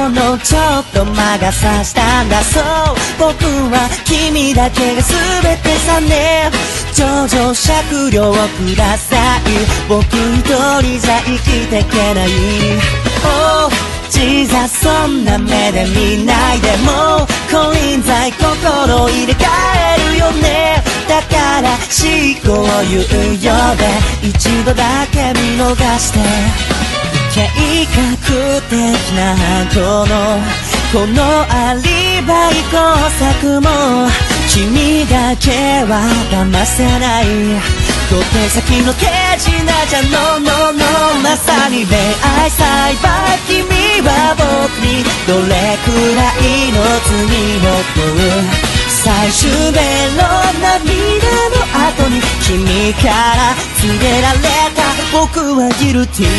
のちょっと魔が差したんだ。そう僕は君だけが全てさね。情状酌量ください。僕一人じゃ生きてけない。Ohジザそんな目で見ないで。もう金輪際心入れ替えるよね。だから思考猶予で一度だけ見逃して。計画的なこのアリバイ工作も君だけは騙せない。小手先の手品じゃのまさに恋愛裁判。君は僕にどれくらいの罪を問う。最終ベロ涙の後に君から告げられた僕はギルティ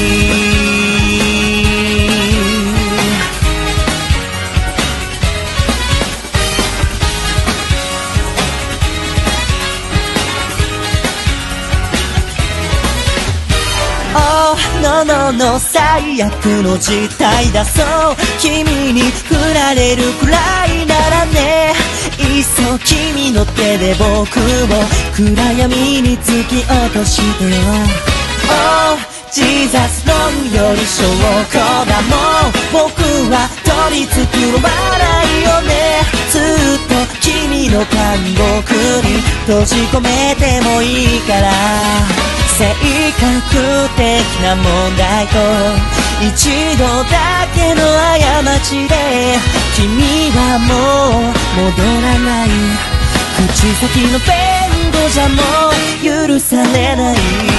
の最悪の事態だ。そう君に振られるくらいならね。いっそ君の手で僕を暗闇に突き落としてよ。Ohジーザス論より証拠だ。もう僕は取り繕いよね。ずっと君の監獄に閉じ込めてもいいから。性格的な問題と一度だけの過ちで君はもう戻らない。口先の弁護じゃもう許されない。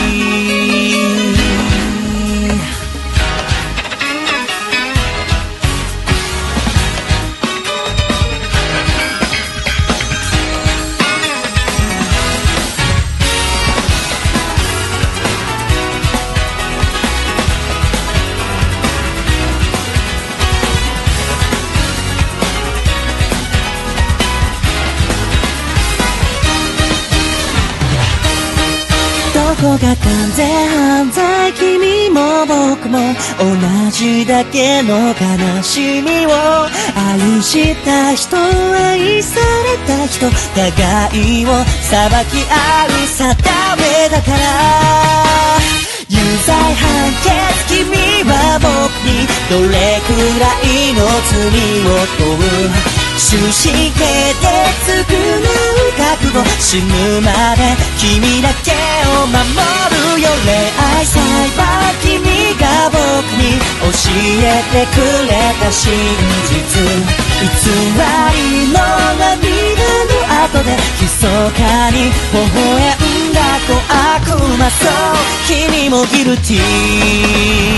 どこが完全犯罪。君も僕も同じだけの悲しみを。愛した人愛された人互いを裁き合う定めだから。有罪判決君は僕にどれくらいの罪を問う。終死刑で償う覚悟。死ぬまで君だけを守るよ。恋愛裁判君が僕に教えてくれた真実。偽りの涙の後で密かに微笑んだ小悪魔。そう君もギルティ